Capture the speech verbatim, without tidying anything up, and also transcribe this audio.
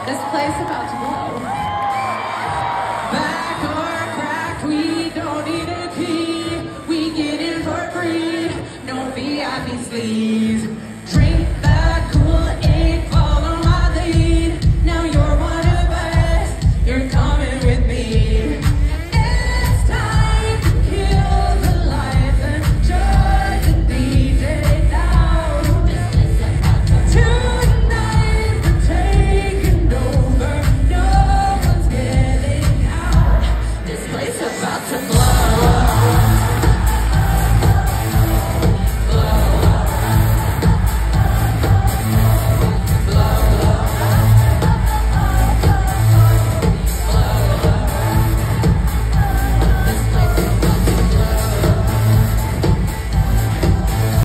This place about to blow. Back or crack, we don't need a key. We get in for free. No V I P sleep.